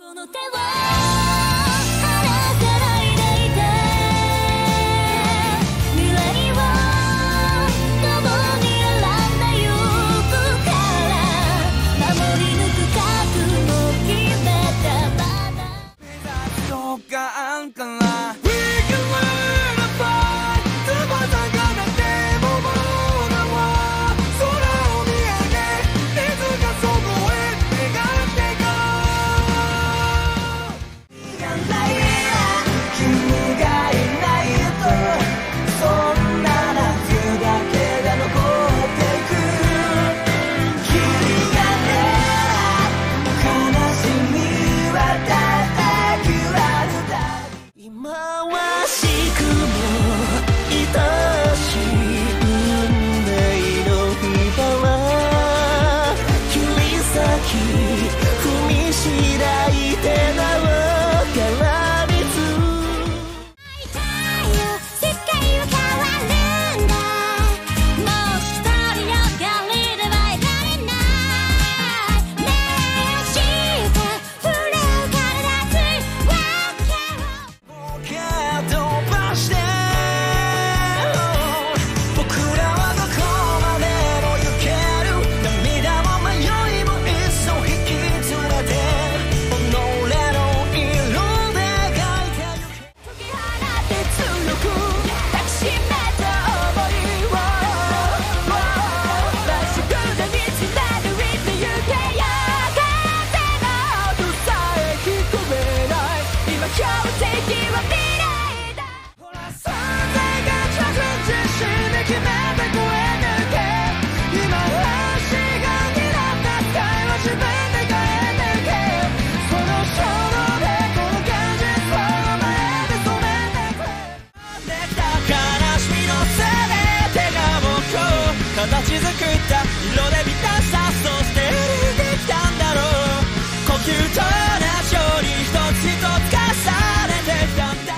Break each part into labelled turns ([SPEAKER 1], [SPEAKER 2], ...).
[SPEAKER 1] 形作った色で満たしたそしてできたんだろう呼吸と同じように一つ一つ重ねてきたんだ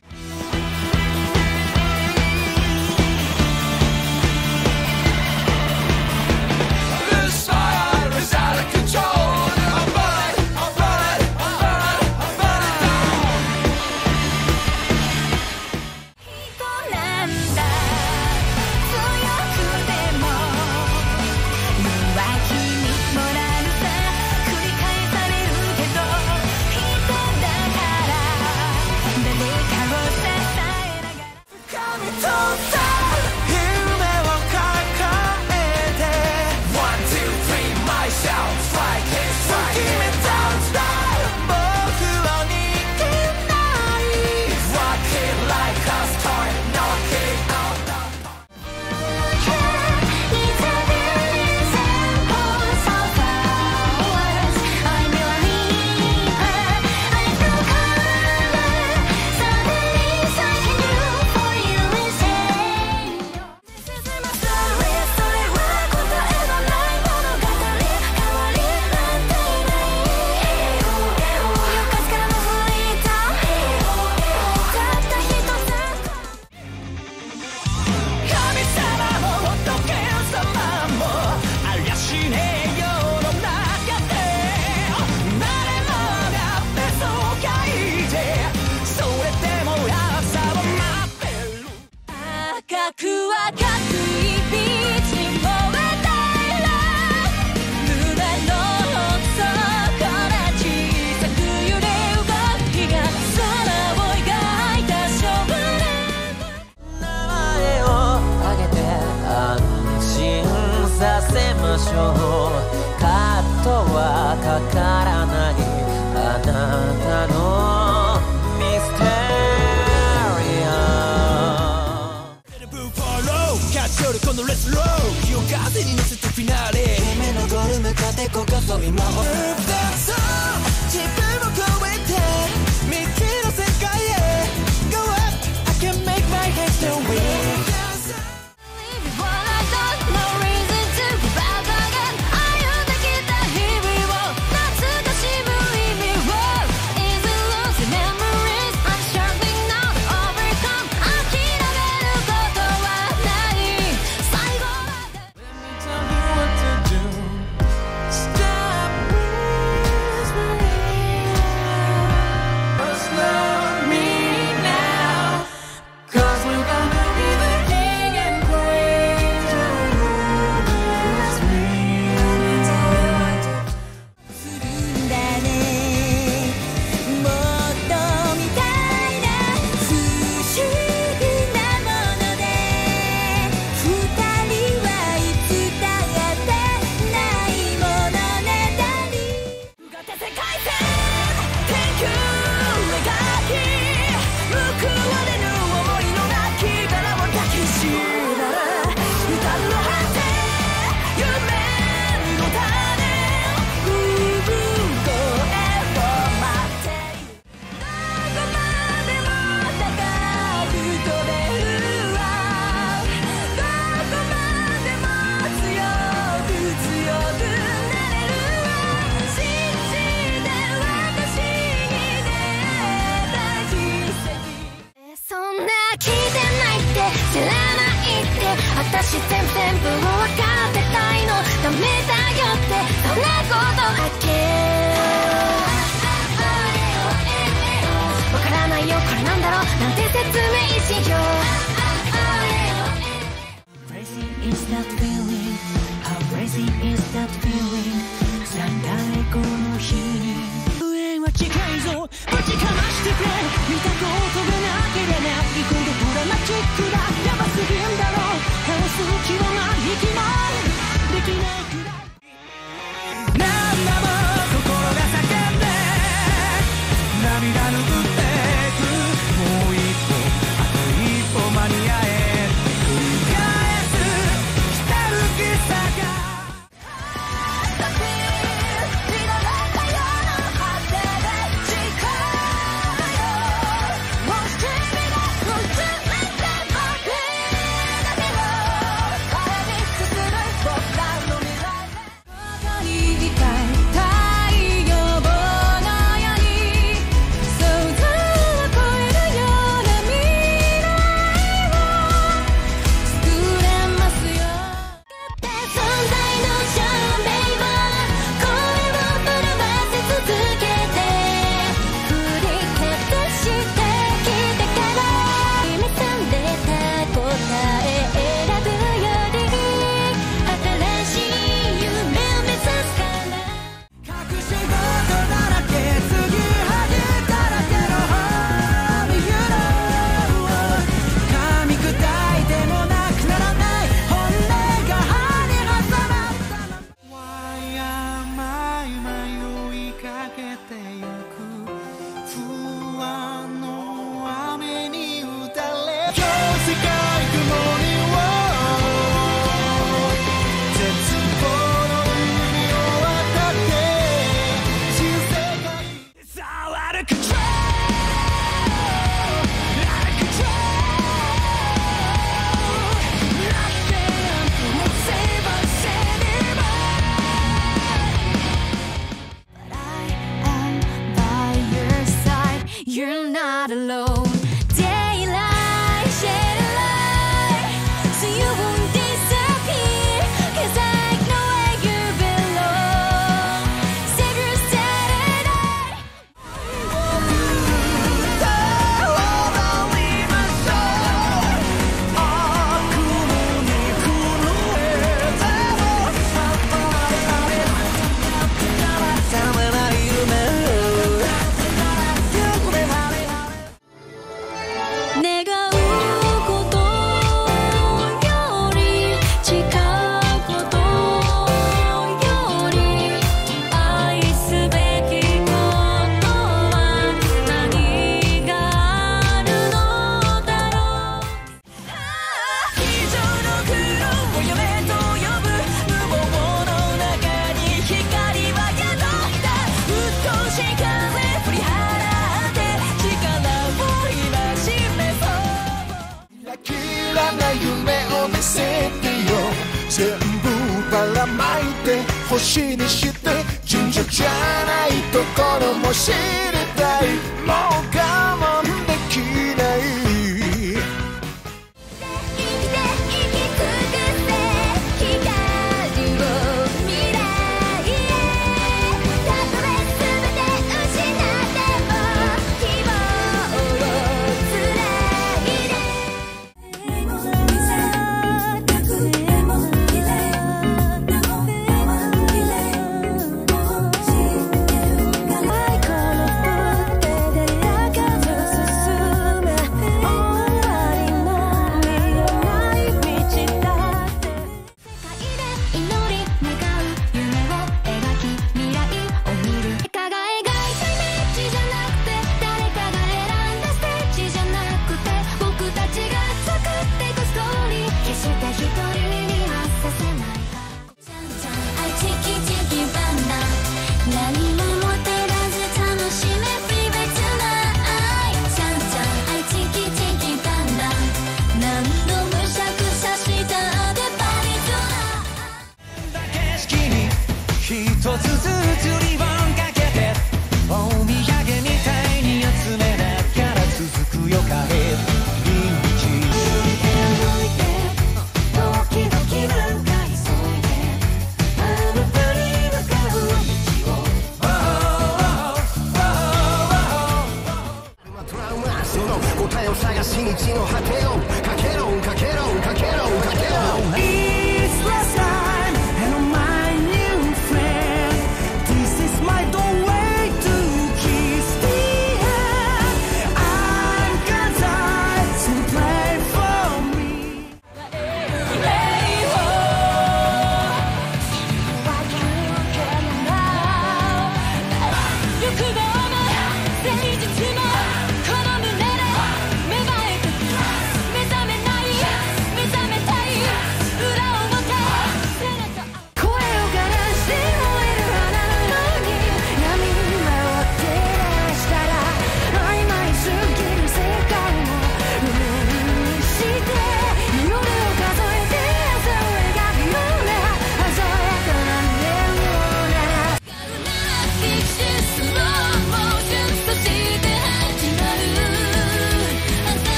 [SPEAKER 1] カットはかからないあなたのミステリア勝ち取るこのレッツロー夜風に乗せてフィナーレ夢のゴール向かってここそ今も自分を超えて未知の世界へ Go up I can make my head still win
[SPEAKER 2] らないって私全部分かってたいの。ダメだよってそんなことだけわからないよこれなんだろうなんて説明しよう。 Crazy is that feeling How crazy is that feeling 最大この日に上は近いぞぶちかましてくれ見たことがなければイコールドラマチックだやばすぎんだろう話す気はない息もできないくらい何度も心が叫んで涙拭ってくもう一歩あと一歩間に合え繰り返す来たるきさがYou're not alone. Daylight, shade of light, so you won't disappear. 'Cause I know where you belong. Save your Saturday.夢を見せてよ全部ばらまいて星にして神社じゃないところも知りたいもう我慢できない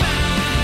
[SPEAKER 2] 「